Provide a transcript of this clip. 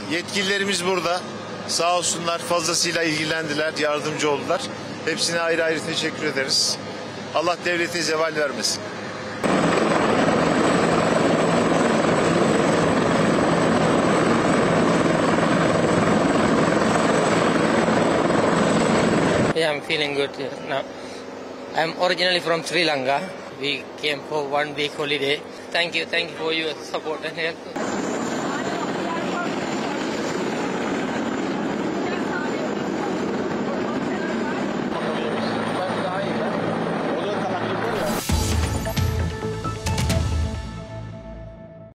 Yetkililerimiz burada. Sağ olsunlar, fazlasıyla ilgilendiler, yardımcı oldular. Hepsine ayrı ayrı teşekkür ederiz. Allah devlete zeval vermesin. Yeah, I'm feeling good now. I'm originally from Sri Lanka. We came for 1 week holiday. Thank you for your support and help.